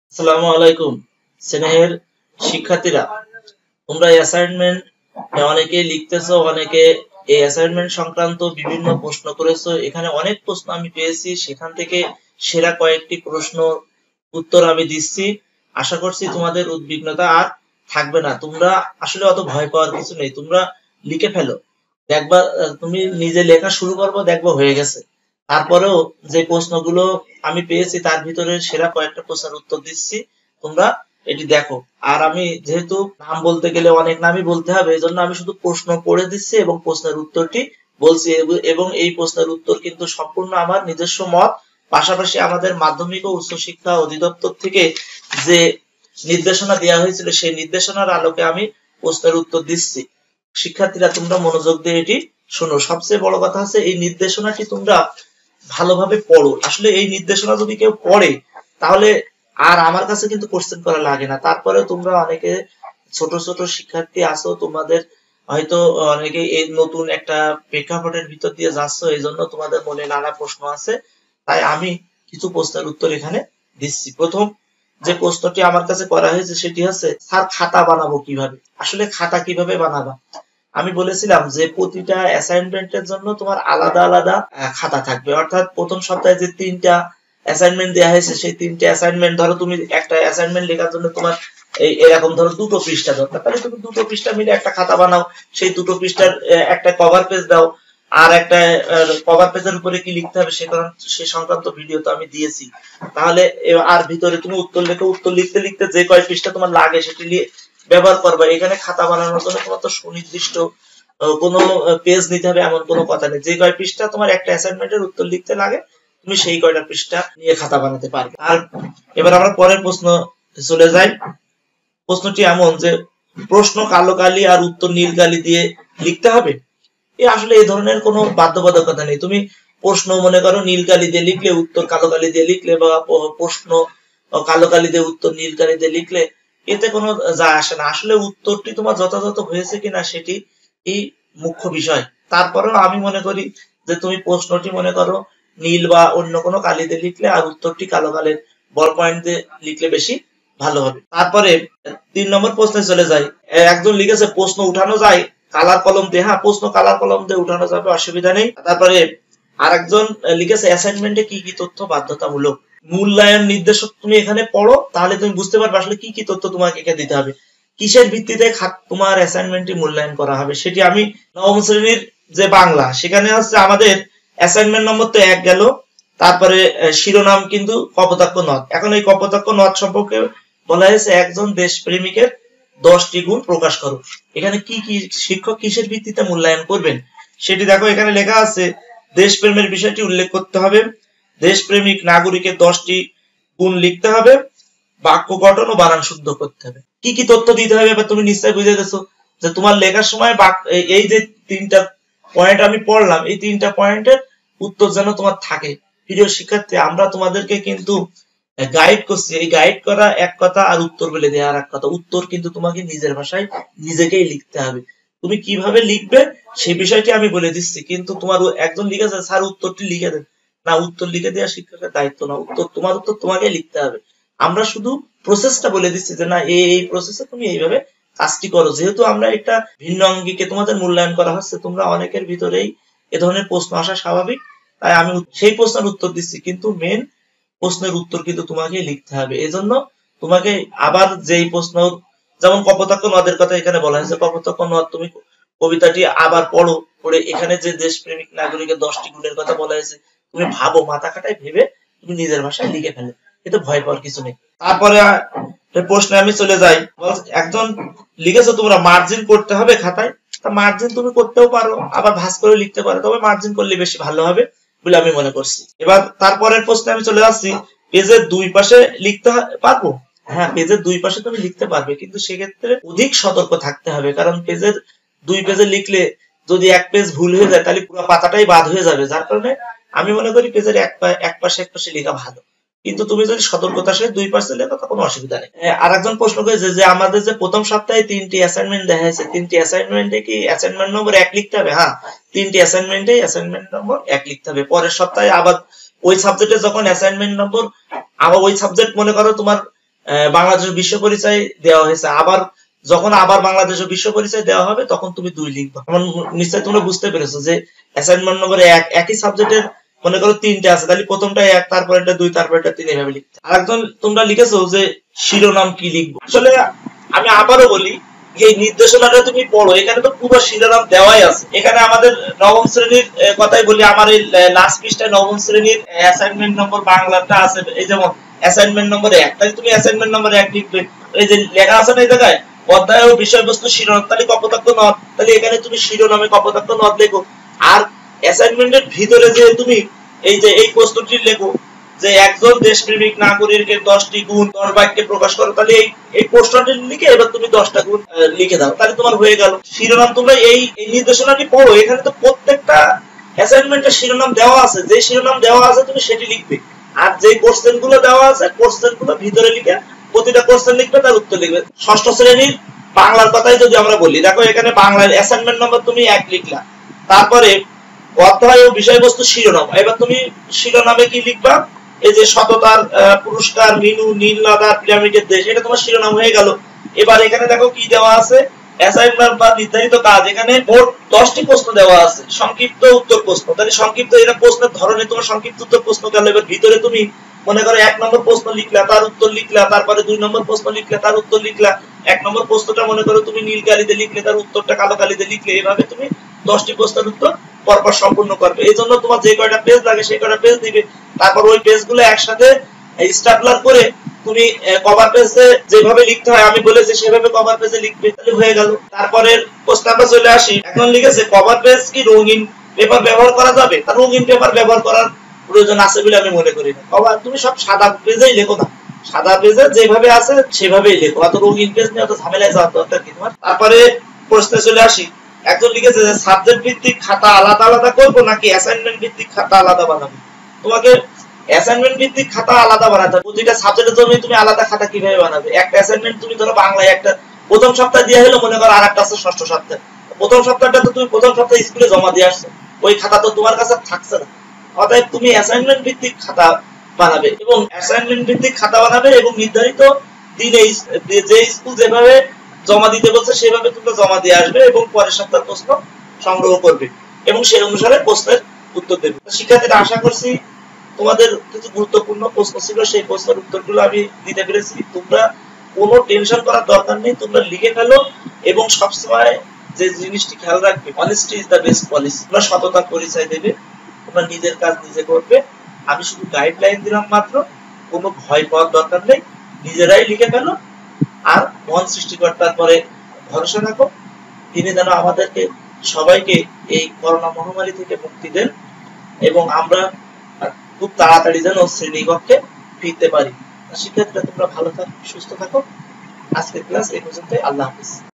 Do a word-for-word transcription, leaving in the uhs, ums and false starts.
আসসালামু আলাইকুম স্নেহের শিক্ষার্থীরা, তোমরা অ্যাসাইনমেন্ট অনেকে লিখতেছো, অনেকে এই অ্যাসাইনমেন্ট সংক্রান্ত বিভিন্ন প্রশ্ন করেছো। এখানে অনেক প্রশ্ন আমি পেয়েছি, সেখান থেকে সেরা কয়েকটি প্রশ্ন উত্তর আমি দিচ্ছি। আশা করছি তোমাদের উদ্বিগ্নতা আর থাকবে না। তোমরা আসলে অত ভয় পাওয়ার কিছু নেই, তোমরা লিখে ফেলো। দেখবা তুমি নিজে লেখা শুরু করবো, দেখবো হয়ে গেছে। তারপরেও যে প্রশ্নগুলো আমি পেয়েছি তার ভিতরে সেরা কয়েকটা প্রশ্নের উত্তর দিচ্ছি, তোমরা এটি দেখো। আর আমি যেহেতু নাম বলতে গেলে অনেক নামই বলতে হবে, এই জন্য আমি শুধু প্রশ্ন পড়ে দিচ্ছি এবং প্রশ্নের উত্তরটি বলছি। এবং এই প্রশ্নের উত্তর কিন্তু সম্পূর্ণ আমার নিজস্ব মত, পাশাপাশি আমাদের মাধ্যমিক ও উচ্চশিক্ষা অধিদপ্তর থেকে যে নির্দেশনা দেওয়া হয়েছিল সেই নির্দেশনার আলোকে আমি প্রশ্নের উত্তর দিচ্ছি। শিক্ষার্থীরা তোমরা মনোযোগ দিয়ে এটি শোনো। সবচেয়ে বড় কথা হচ্ছে এই নির্দেশনাটি তোমরা ভালোভাবে পড়ো। আসলে এই নির্দেশনা যদি কেউ পড়ে তাহলে আর আমার কাছে কিন্তু কোশ্চেন করা লাগে না। তারপরে তোমরা অনেকে ছোট ছোট শিক্ষার্থী আছো, তোমাদের হয়তো অনেকে এই নতুন একটা প্রেক্ষাপটের ভিতর দিয়ে যাচ্ছ, এই জন্য তোমাদের মনে নানা প্রশ্ন আছে। তাই আমি কিছু প্রশ্নের উত্তর এখানে দিচ্ছি। প্রথম যে প্রশ্নটি আমার কাছে করা হয়েছে সেটি হচ্ছে, স্যার খাতা বানাবো কিভাবে? আসলে খাতা কিভাবে বানাবা? আমি বলেছিলাম যে প্রতিটা অ্যাসাইনমেন্টের জন্য তোমার আলাদা আলাদা খাতা থাকবে। অর্থাৎ প্রথম সপ্তাহে যে তিনটা অ্যাসাইনমেন্ট দেওয়া হয়েছে সেই তিনটে অ্যাসাইনমেন্ট, ধরো তুমি একটা অ্যাসাইনমেন্ট লেখার জন্য তোমার এই এরকম ধরো দুটো পৃষ্ঠা দরকার, তাহলে তুমি দুটো পৃষ্ঠা মিলে একটা খাতা বানাও। সেই দুটো পৃষ্ঠার একটা কভার পেজ দাও, আর একটা কভার পেজের উপরে কি লিখতে হবে সে সে সংক্রান্ত ভিডিও তো আমি দিয়েছি। তাহলে আর ভিতরে তুমি উত্তর লেখো, উত্তর লিখতে লিখতে যে কয় পৃষ্ঠা তোমার লাগে সেটি ব্যবহার করবা। এখানে খাতা বানানোর জন্য তোমার তো সুনির্দিষ্ট কোনো পেজ নিতে হবে এমন কোনো কথা নেই। যে কয় পৃষ্ঠা তোমার একটা অ্যাসাইনমেন্টের উত্তর লিখতে লাগে তুমি সেই কয়টা পৃষ্ঠা নিয়ে খাতা বানাতে পারবে। আর এবার আমরা পরের প্রশ্ন চলে যাই। প্রশ্নটি এমন যে, প্রশ্ন কালো কালি আর উত্তর নীল কালি দিয়ে লিখতে হবে। এ আসলে এই ধরনের কোনো বাধ্যবাধকতা নেই। তুমি প্রশ্ন মনে করো নীল কালি দিয়ে লিখলে, উত্তর কালো কালি দিয়ে লিখলে, বা প্রশ্ন কালো কালি দিয়ে উত্তর নীল কালি দিয়ে লিখলে এতে কোনো যায় আসে না। আসলে উত্তরটি তোমার যথাযথ হয়েছে কিনা সেটি এই মুখ্য বিষয়। তারপরেও আমি মনে করি যে তুমি প্রশ্নটি মনে করো নীল বা অন্য কোনো কালি দিয়ে লিখলে আর উত্তরটি কালো কালির বল পয়েন্ট দিয়ে লিখলে বেশি ভালো হবে। তারপরে তিন নম্বর প্রশ্নে চলে যাই। একজন লিখেছে প্রশ্ন উঠানো যায় কালার কলম দিয়ে। হ্যাঁ, প্রশ্ন কালার কলম দিয়ে উঠানো যাবে, অসুবিধা নেই। তারপরে আরেকজন লিখেছে অ্যাসাইনমেন্টে কি কি তথ্য বাধ্যতামূলক। মূল্যায়ন নির্দেশক তুমি এখানে পড়ো, তাহলে তুমি বুঝতে পারবে আসলে কি কি তথ্য তোমাকে এখানে দিতে হবে, কিসের ভিত্তিতে তোমার অ্যাসাইনমেন্টটি মূল্যায়ন করা হবে। সেটি আমি নবম শ্রেণীর যে বাংলা, সেখানে হচ্ছে আমাদের অ্যাসাইনমেন্ট নম্বর তো এক গেল, তারপরে শিরোনাম কিন্তু কপোতাক্ষ নদ। এখন এই কপোতাক্ষ নদ সম্পর্কে বলা হয়েছে একজন দেশপ্রেমিকের দশটি গুণ প্রকাশ করো। এখানে কি কি শিক্ষক কিসের ভিত্তিতে মূল্যায়ন করবেন সেটি দেখো। এখানে লেখা আছে দেশপ্রেমের বিষয়টি উল্লেখ করতে হবে, দেশপ্রেমিক নাগরিকের দশটি গুণ লিখতে হবে, বাক্য গঠন ও বানান শুদ্ধ করতে হবে। কি কি তথ্য দিতে হবে এবার তুমি নিশ্চয়ই বুঝে গেছো যে তোমার লেখার সময় এই যে তিনটা পয়েন্ট আমি পড়লাম, এই তিনটা পয়েন্টের উত্তর যেন তোমার থাকে। প্রিয় শিক্ষার্থী, আমরা তোমাদেরকে কিন্তু গাইড করছি। এই গাইড করা এক কথা, আর উত্তর বলে দেওয়া আর এক কথা। উত্তর কিন্তু তোমাকে নিজের ভাষায় নিজেকেই লিখতে হবে। তুমি কিভাবে লিখবে সেই বিষয়টি আমি বলে দিচ্ছি, কিন্তু তোমার একজন লিখেছে স্যার উত্তরটি লিখে দেন, না, উত্তর লিখে দেওয়া শিক্ষকের দায়িত্ব না। উত্তর তোমার উত্তর তোমাকে লিখতে হবে। আমরা শুধু প্রসেসটা বলে দিচ্ছি যে না, এই এই প্রসেসে তুমি এইভাবে কাজটি করো। যেহেতু আমরা একটা ভিন্ন অঙ্গিকে তোমাদের মূল্যায়ন করা হচ্ছে, তোমরা অনেকের ভিতরেই এ ধরনের প্রশ্ন আসা স্বাভাবিক, তাই আমি সেই প্রশ্নের উত্তর দিচ্ছি, কিন্তু মেন প্রশ্নের উত্তর কিন্তু তোমাকে লিখতে হবে। এজন্য তোমাকে আবার যেই প্রশ্ন, যেমন কপোতাক্ষ নদের কথা এখানে বলা হয়েছে, কপোতাক্ষ নদ তুমি কবিতাটি আবার পড়ো, পড়ে এখানে যে দেশপ্রেমিক নাগরিকের দশটি গুণের কথা বলা হয়েছে তুমি ভাবো, মাথা খাটায় ভেবে তুমি নিজের ভাষায় লিখে ফেলো, এতে ভয় পাওয়ার কিছু নেই। তারপরে প্রশ্নে আমি চলে যাই। একজন লিখেছো তোমরা মার্জিন করতে হবে খাতায়। তা মার্জিন তুমি করতেও পারো, আবার ভাঁজ করে লিখতে পারো, তবে মার্জিন করলে বেশি ভালো হবে বলে আমি মনে করছি। এবার তারপরের প্রশ্নে আমি চলে যাচ্ছি, পেজের দুই পাশে লিখতে পারবো? হ্যাঁ, পেজের দুই পাশে তুমি লিখতে পারবে, কিন্তু সেক্ষেত্রে অধিক সতর্ক থাকতে হবে। কারণ পেজের দুই পেজে লিখলে যদি এক পেজ ভুল হয়ে যায় তাহলে পুরো পাতাটাই বাদ হয়ে যাবে। যার কারণে আমি মনে করি পেজের এক এক পাশে এক পাশে লেখা ভালো, কিন্তু তুমি যদি সতর্কতার সাথে দুই পাশে লেখো তা কোনো অসুবিধা নেই। আর একজন প্রশ্ন করেছে যে আমাদের যে প্রথম সপ্তাহে তিনটি অ্যাসাইনমেন্ট দেখা হয়েছে, তিনটি অ্যাসাইনমেন্টে কি অ্যাসাইনমেন্ট নম্বর এক লিখতে হবে? হ্যাঁ, তিনটি অ্যাসাইনমেন্টে অ্যাসাইনমেন্ট নম্বর এক লিখতে হবে। পরের সপ্তাহে আবার ওই সাবজেক্টে যখন অ্যাসাইনমেন্ট নম্বর, আবার ওই সাবজেক্ট মনে করো তোমার বাংলাদেশের বিশ্ব পরিচয় দেওয়া হয়েছে, আবার যখন আবার বাংলাদেশের বিশ্ব পরিচয় দেওয়া হবে তখন তুমি দুই লিখবা। আমার নিশ্চয় তোমরা বুঝতে পেরেছো যে অ্যাসাইনমেন্ট নম্বর এক একই সাবজেক্টের মনে করো তিনটে আছে, তাহলে প্রথমটা এক, তারপর এটা দুই, তারপর এটা তিন, এইভাবে লিখতে। আরেকজন তোমরা লিখেছো যে শিরোনাম কি লিখবো। আসলে আমি আবারও বলি, এই নির্দেশনাটা তুমি পড়ো, এখানে তো পুরো শিরোনাম দেওয়াই আছে। এখানে আমাদের নবম শ্রেণীর কথাই বলি, আমার এই লাস্ট পৃষ্ঠায় নবম শ্রেণীর অ্যাসাইনমেন্ট নম্বর বাংলাটা আছে, এই যেমন অ্যাসাইনমেন্ট নম্বর এক, তাহলে তুমি অ্যাসাইনমেন্ট নম্বর এক লিখবে। এই যে লেখা আছে না এই জায়গায় অধ্যায় ও বিষয়বস্তু শিরোনাম, তাহলে কপোতাক্ষ নদ, তাহলে এখানে তুমি শিরোনামে কপোতাক্ষ নদ লেখো। আর অ্যাসাইনমেন্টের ভিতরে যে তুমি এই যে এই প্রশ্নটি লেখো যে একজন দেশপ্রেমিক নাগরিককে দশটি গুণ দশ বাক্যে প্রকাশ করো, তাহলে এই এই প্রশ্নটি লিখে এবার তুমি দশটা গুণ লিখে দাও, তাহলে তোমার হয়ে গেল শিরোনাম। তোমরা এই নির্দেশনাটি পড়ো, এখানে তো প্রত্যেকটা অ্যাসাইনমেন্টের শিরোনাম দেওয়া আছে, যে শিরোনাম দেওয়া আছে তুমি সেটি লিখবে। আর যে কোশ্চেন গুলো দেওয়া আছে কোশ্চেন গুলো ভিতরে লিখে প্রতিটা কোশ্চেন লিখবে, তার উত্তর লিখবে। ষষ্ঠ শ্রেণীর বাংলার কথাই যদি আমরা বলি, দেখো এখানে বাংলার অ্যাসাইনমেন্ট নম্বর তুমি এক লিখলা, তারপরে অধ্যায় ও বিষয়বস্তু শিরোনাম, এবার তুমি শিরোনামে কি লিখবা, এই যে সততার পুরস্কার, মিনু, নীল নদার পিরামিডের দেশ, এটা তোমার শিরোনাম হয়ে গেল। এবার এখানে দেখো কি দেওয়া আছে, অ্যাসাইনমেন্ট বা নির্ধারিত কাজ, এখানে মোট দশটি প্রশ্ন দেওয়া আছে, সংক্ষিপ্ত উত্তর প্রশ্ন, তাহলে সংক্ষিপ্ত এটা প্রশ্নের ধরনে তোমার সংক্ষিপ্ত উত্তর প্রশ্ন গেল। এবার ভিতরে তুমি মনে করো এক নম্বর প্রশ্ন লিখলা, তার উত্তর লিখলা, তারপরে দুই নম্বর প্রশ্ন লিখলা, তার উত্তর লিখলা। এক নম্বর প্রশ্নটা মনে করো তুমি নীল কালিতে লিখলে, তার উত্তরটা কালো কালিতে লিখলে, এভাবে তুমি দশটি প্রশ্নের উত্তর পরপর সম্পূর্ণ করবে। এই জন্য তোমার যে কয়টা পেজ লাগে সেই কয়টা পেজ দিবে, তারপর ওই পেজগুলো একসাথে স্ট্যাপলার করে তুমি কভার পেজে যেভাবে লিখতে হয় আমি বলেছি সেভাবে কভার পেজে লিখবে, তাহলে হয়ে গেল। তারপরে প্রশ্নটা চলে আসি, এখন লিখেছে কভার পেজ কি রঙিন পেপার ব্যবহার করা যাবে? তার রঙিন পেপার ব্যবহার করার প্রয়োজন আছে বলে আমি মনে করি না। কভার তুমি সব সাদা পেজেই লেখো না, সাদা পেজে যেভাবে আছে সেভাবেই লেখো, অত রঙিন পেজ নিয়ে অত ঝামেলায় যাওয়ার দরকার কি তোমার। তারপরে প্রশ্নে চলে আসি, একজন লিখেছে যে সাবজেক্ট ভিত্তিক খাতা আলাদা আলাদা করবো নাকি অ্যাসাইনমেন্ট ভিত্তিক খাতা আলাদা বানাবো। তোমাকে অ্যাসাইনমেন্ট ভিত্তিক খাতা আলাদা বানাতে হবে, প্রতিটা সাবজেক্টের জন্য তুমি আলাদা খাতা কিভাবে বানাবে। একটা অ্যাসাইনমেন্ট তুমি ধরো বাংলায় একটা প্রথম সপ্তাহে দিয়ে হলো, মনে করো আর একটা আছে ষষ্ঠ সপ্তাহে, প্রথম সপ্তাহটা তো তুমি প্রথম সপ্তাহে স্কুলে জমা দিয়ে আসছো, ওই খাতা তো তোমার কাছে থাকছে না। অতএব তুমি অ্যাসাইনমেন্ট ভিত্তিক খাতা বানাবে এবং অ্যাসাইনমেন্ট ভিত্তিক খাতা বানাবে এবং নির্ধারিত দিনে যে স্কুল যেভাবে জমা দিতে বলছে সেভাবে তোমরা জমা দিয়ে আসবে এবং পরের সপ্তাহের প্রশ্ন সংগ্রহ করবে এবং সেই অনুসারে প্রশ্নের উত্তর দেবে। শিক্ষার্থীরা আশা করছি তোমাদের কিছু গুরুত্বপূর্ণ প্রশ্ন ছিল, সেই প্রশ্নের উত্তরগুলো আমি দিতে পেরেছি। তোমরা কোনো টেনশন করার দরকার নেই, তোমরা লিখে ফেলো এবং সবসময় যে জিনিসটি খেয়াল রাখবে, honesty is the best policy. তোমরা সততার পরিচয় দেবে, তোমরা নিজের কাজ নিজে করবে। আমি শুধু গাইডলাইন দিলাম মাত্র, কোনো ভয় পাওয়ার দরকার নেই, নিজেরাই লিখে ফেলো আর মহান সৃষ্টিকর্তার পরে ভরসা রাখো, তিনি যেন আমাদেরকে সবাইকে এই করোনা মহামারী থেকে মুক্তি দেন এবং আমরা খুব তাড়াতাড়ি যেন শ্রেণীকক্ষে ফিরতে পারি। শিক্ষার্থীরা তোমরা ভালো থাকো, সুস্থ থাকো। আজকের ক্লাস এই পর্যন্ত, আল্লাহ হাফেজ।